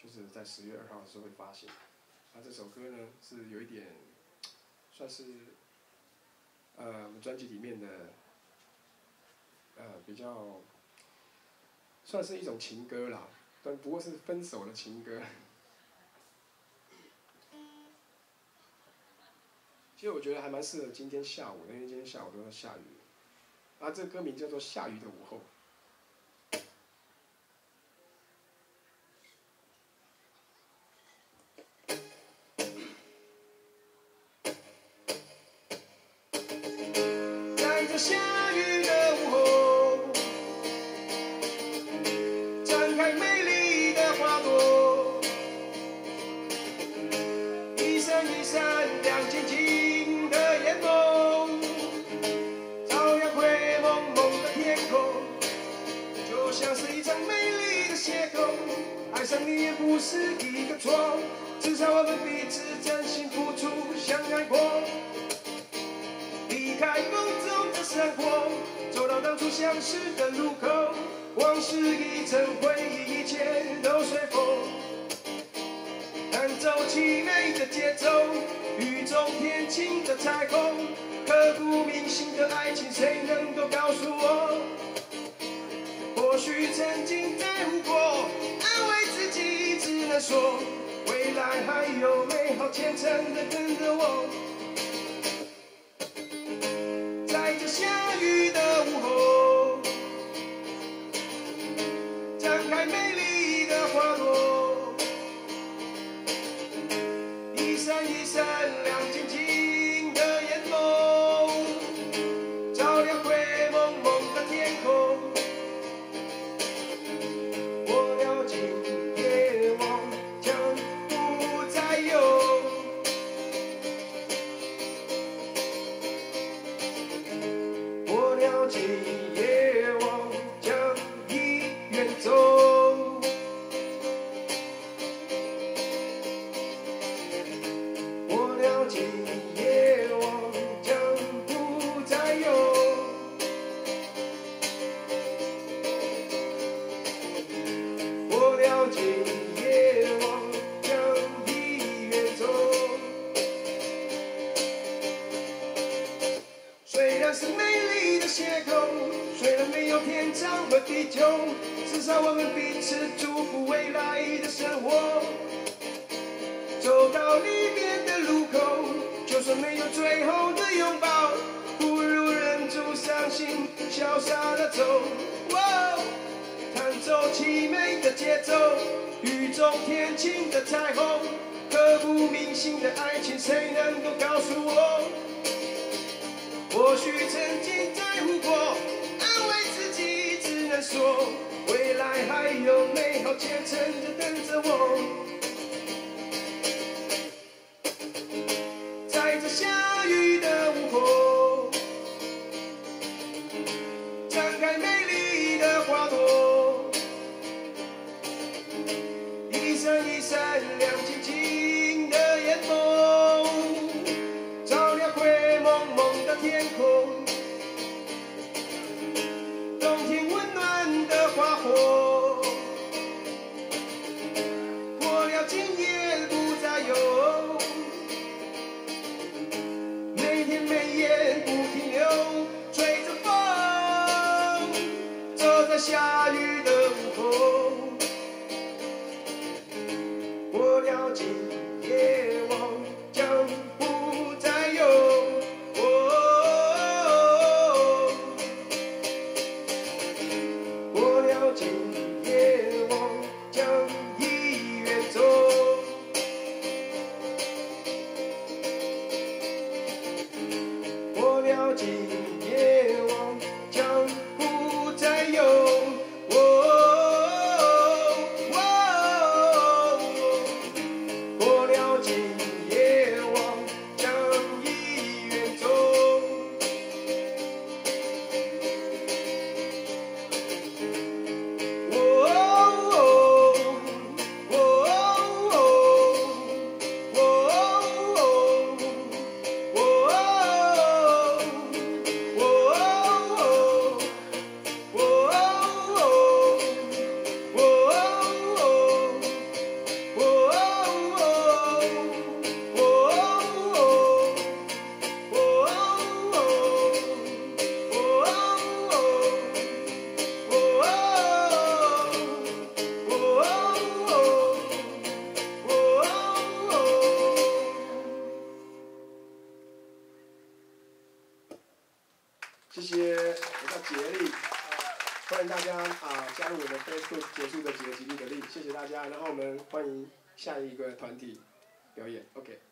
就是在10月2号的时候会发行。那这首歌呢是有一点算是我们专辑里面的比较算是一种情歌啦，但不过是分手的情歌。其实我觉得还蛮适合今天下午的，因为今天下午都在下雨。这个歌名叫做《下雨的午后》。在这下雨的午后，展开美丽的花朵，一闪一闪亮晶晶的眼眸，照亮灰蒙蒙的天空，就像是一场美丽的邂逅。爱上你也不是一个错，至少我们彼此真心付出，相爱过。离开梦中的生活，走到当初相识的路口，往事已成回忆，一切都随风。弹奏凄美的节奏，雨中天晴的彩虹，刻骨铭心的爱情，谁能够告诉我？或许曾经在乎过，安慰自己只能说，未来还有美好前程的等着我。在这下雨的午后，展开美丽的花朵，一闪一闪亮晶晶的眼眸，照亮灰蒙蒙的天空。我了解夜望将不再有，我了解夜望将已远走，我了解夜望将不再有，我了解夜望将已远走。虽然是美丽的邂逅，虽然没有天长和地久，至少我们彼此祝福未来的生活。走到离别的路口，就算没有最后的拥抱，不如忍住伤心，潇洒地走。弹奏凄美的节奏，雨中天晴的彩虹，刻骨铭心的爱情，谁能够告诉我？或许曾经在乎过，安慰自己只能说，未来还有美好前程在等着我。在这下雨的午后，展开美丽的花朵，一闪一闪亮晶晶的眼眸，照亮灰蒙蒙的天空。冬天温暖的花火，过了今夜不再有，每天每夜不停留，吹着风，走在下雨的午后。我了解夜望将不再有，我了解夜望将已远走，我了解夜望将不再有，我了解入我的 Facebook 结束的几个吉利的 link， 谢谢大家。然后我们欢迎下一个团体表演 ，OK。